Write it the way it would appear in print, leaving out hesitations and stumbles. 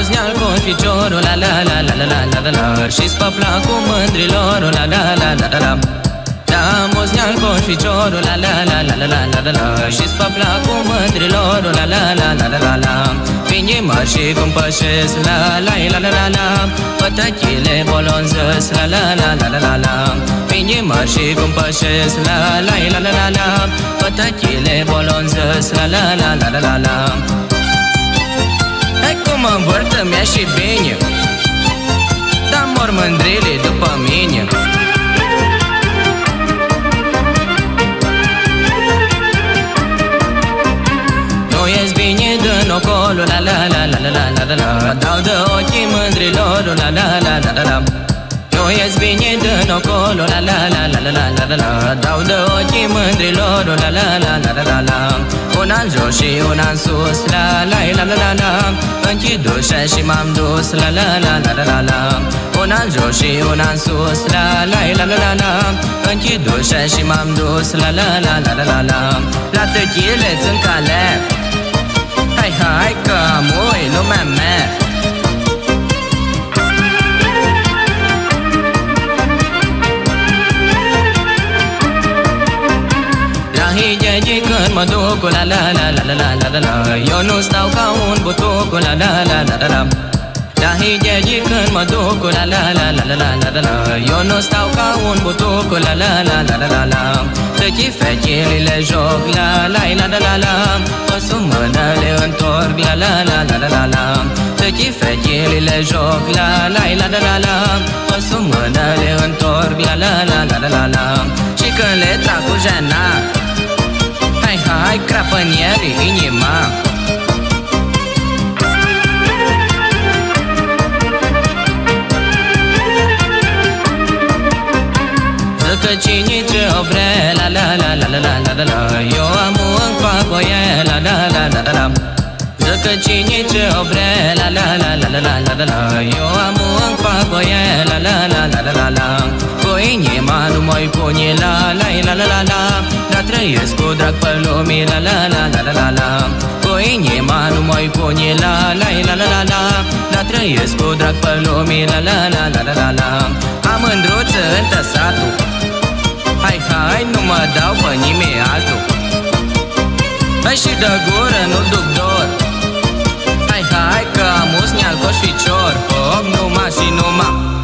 muzneal cu ficiorul, la la la la la la la la la. Și-ți pe placul mândrilor, la la la la la la. Da, muzneal cu ficiorul, la la la la la la la la. Și-ți pe placul mândrilor, la la la la la la la. Vine mă și cum pășesc, la la la la la la. Pătăchile bolonzăs, la la la la la la la. Vine mă și cum pășesc, la la la la la la. Pătăchile bolonzăs, la la la la la la la. Hai cum mă învârtă mea și bine, dar mor mândrile după mine. Nu ies bine din ocolul, la la la la la la la la. Dau de ochii mândrilor, la la la la la la. Nu ies bine din ocolul, la la la la la la la la. Dau de ochii mândrilor, la la la la la la la. Una în jos și una în sus, la la la la la la. Închid ușa și m-am dus, la la la la la la la. Una în jos și una în sus, la la la la la la. Închid ușa și m-am dus, la la la la la la la. La tăchile țin cale, hai hai că amui lumea mea. Higegi când mă duc, la la la la la la la la. Eu nu stau ca un butuc, la la la la la la. La higegi când mă duc, la la la la la la la la. Eu nu stau ca un butuc, la la la la la la la. Tăchii fecile joc, la la la la la la. O să mână le întorc, la la la la la la la. Tăchii fecile joc, la la la la la la. O să mână le întorc, la la la la la la la. Și când le trag cu jena, hai, hai, crapănierii inima. Zică cine ce o vrea, la la la la la la la la. Eu am un fagoie, la la la la la la. Zică cine ce o vrea, la la la la la la la la. Eu am un fagoie, la la la la la la la. Cu inima nu mă-i pune, la la la la la la. Dar trăiesc cu drag pe lumii, la la la la la la la. Cu inima nu mă-i pune, la la la la la la. Dar trăiesc cu drag pe lumii, la la la la la la la. Am mândruță în tăsatul, hai hai nu mă dau pe nimeni altul. Hai și de gură nu duc dor, hai hai că am usneal coș ficior, hop numai și numai.